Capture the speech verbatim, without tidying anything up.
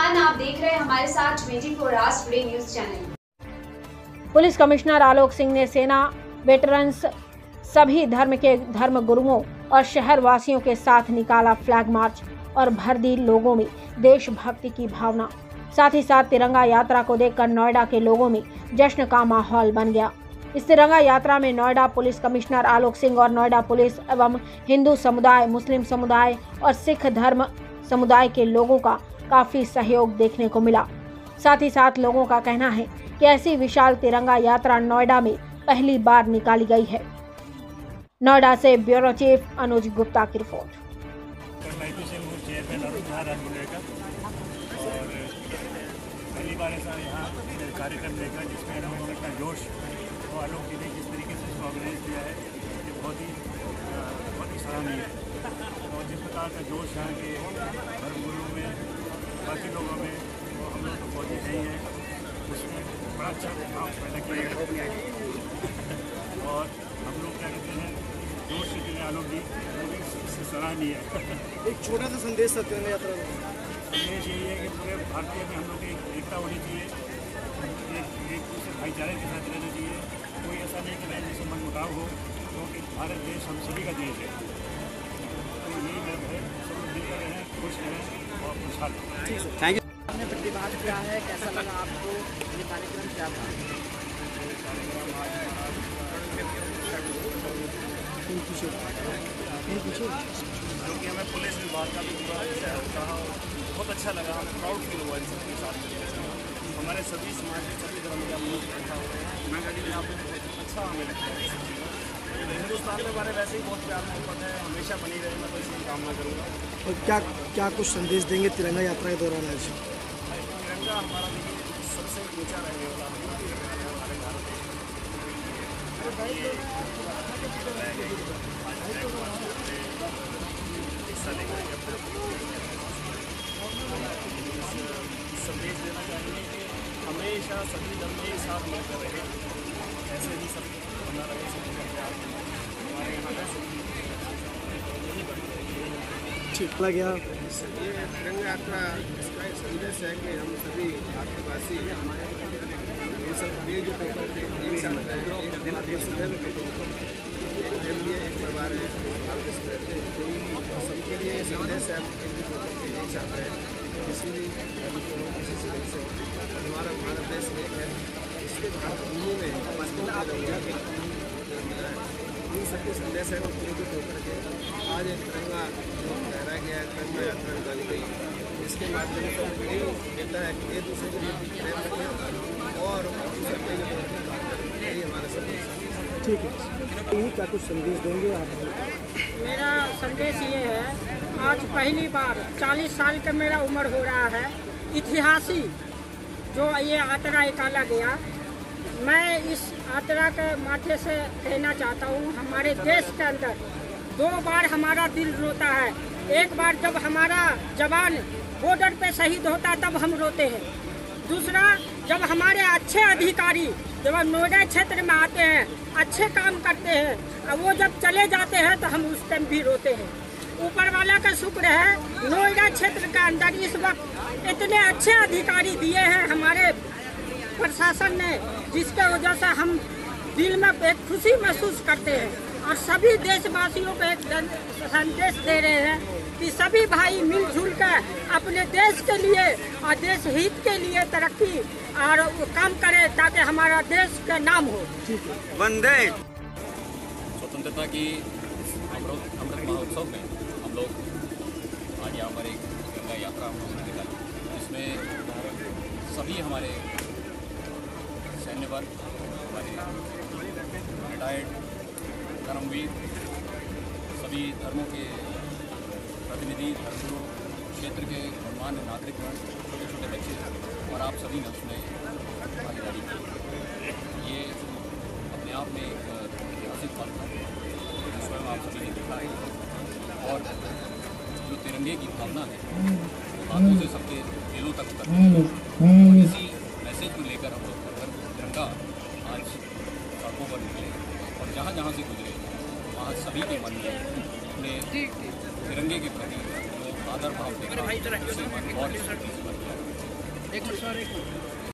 नौजवान, आप देख रहे हैं हमारे साथ twenty four hours today news channel. Police commissioner Alok Singh ने सेना, वेटरन्स, सभी धर्म के धर्म गुरुओं और शहर वासियों के साथ निकाला फ्लैग मार्च और भर दी लोगों में देशभक्ति की भावना। साथ ही साथ तिरंगा यात्रा को देखकर नोएडा के लोगों में जश्न का माहौल बन गया। इस तिरंगा यात्रा में नोएडा पुलिस कमिश्नर आलोक सिंह और नोएडा पुलिस एवं हिंदू समुदाय, मुस्लिम समुदाय और सिख धर्म समुदाय के लोगों का काफी सहयोग देखने को मिला। साथ ही साथ लोगों का कहना है कि ऐसी विशाल तिरंगा यात्रा नोएडा में पहली बार निकाली गई है। नोएडा से ब्यूरो चीफ अनुज गुप्ता की रिपोर्ट। पहली बार ऐसा यहाँ कार्यक्रम लेकर जिसमें हम का जोश और आलोक जी ने जिस तरीके से इसको ऑर्गेनाइज किया है ये बहुत ही बहुत ही सराहनीय है। और जिस प्रकार का जोश यहाँ के धर्मगुरुओं में, बाकी लोगों में, वो हम लोग तो बहुत ही नहीं है, उसमें बड़ा अच्छा प्रभाव पैदा किया गया। और हम लोग क्या कहते हैं, जोश से जिन्हें आलोक जी वो भी सराहनीय है। एक छोटा सा संदेश था तिरंगा यात्रा का। संदेश यही है कि पूरे भारतीय में हम लोग की एकता होनी चाहिए, एक एक दूसरे भाईचारे के साथ रहना चाहिए। कोई ऐसा नहीं कि रहे जिससे मन मुटाव हो, क्योंकि तो भारत देश हम सभी का देश है। तो यही मेरा है, सब मिलकर रहें, खुश रहें और खुशहाल रहें। Thank you. आपने प्रतिवाद किया है, कैसा लगा आपको ये कार्यक्रम? क्या था क्योंकि हमें पुलिस विभाग का भी कहा, बहुत अच्छा लगा, हमें प्राउड फील हुआ इन सबके साथ मिलकर। हमारे सभी समाज के सभी धर्म के लोग इकट्ठा हुए हैं। मैं कहती हूँ यहाँ पे बहुत अच्छा हमें लगता है। हिंदुस्तान में हमारे वैसे ही बहुत प्यार मोहब्बत है, हमेशा बनी रहे, मैं तो इसकी कामना करूँगा। और क्या क्या कुछ संदेश देंगे तिरंगा यात्रा के दौरान आज? तिरंगा हमारा देखिए सबसे ऊँचा रहने वाला हमारे भारत देश हिस्सा लेकर संदेश देना चाहिए कि हमेशा सभी धर्म एक साथ मिलकर रहे, ऐसे ही सब बना रहे, सभी का हमारे यहाँ ऐसे ठीक लग गया। ये तिरंगा यात्रा इसका एक संदेश है कि हम सभी भारतवासी ये सब ये जो पेपर थे एक साथ रहे, एक दिन एक लिए एक परिवार है, सबके लिए ये संदेश है एक साथ रहे। किसी भी किसी से हमारा भारत देश एक है, इसके भारत भूमि में इन सबके संदेश है प्रेरित होकर के आज एक तिरंगा लहराया गया है, तिरंगा यात्रा निकाली गई। इसके माध्यम से यही कहता है कि एक दूसरे के लिए प्रेम रखें और सबके यही हमारा संदेश। ठीक है, यही क्या कुछ संदेश देंगे आप? मेरा संदेश ये है, आज पहली बार चालीस साल का मेरा उम्र हो रहा है, ऐतिहासिक जो ये यात्रा निकाला गया, मैं इस यात्रा के माथे से कहना चाहता हूँ, हमारे देश के अंदर दो बार हमारा दिल रोता है। एक बार जब हमारा जवान बॉर्डर पे शहीद होता है तब हम रोते हैं। दूसरा, जब हमारे अच्छे अधिकारी जब नोएडा क्षेत्र में आते हैं, अच्छे काम करते हैं, और वो जब चले जाते हैं तो हम उस टाइम भी रोते हैं। ऊपर वाला का शुक्र है, नोएडा क्षेत्र के अंदर इस वक्त इतने अच्छे अधिकारी दिए हैं हमारे प्रशासन ने, जिसके वजह से हम दिल में एक खुशी महसूस करते हैं और सभी देशवासियों को एक संदेश दे रहे हैं कि सभी भाई मिलजुल कर अपने देश के लिए और देश हित के लिए तरक्की और काम करें ताकि हमारा देश का नाम हो। वंदे स्वतंत्रता की अमृत अमृत महोत्सव में हम लोग आज यहाँ पर एक तिरंगा यात्रा हम लोगों ने निकाली, जिसमें सभी हमारे सैन्यवर्ग, हमारे रिटायर्ड कर्मवीर, सभी धर्मों के प्रतिनिधि, धर्मगुरु, क्षेत्र के गणमान्य नागरिक, छोटे छोटे बच्चे और आप सभी ने उसमें भागीदारी की। ये अपने आप में एक ऐतिहासिक पल था जो स्वयं आप सभी ने देखा है। और जो तिरंगे की भावना है वो बातों से सबके दिलों तक उतरती है। और इसी मैसेज को लेकर हम लोग तिरंगा आज सड़कों पर निकले और जहाँ जहाँ से गुजरे वहाँ सभी के मन में अपने तिरंगे के प्रति जो आदर भाव देखा, उससे मन और एक मिनट सर एक मिनट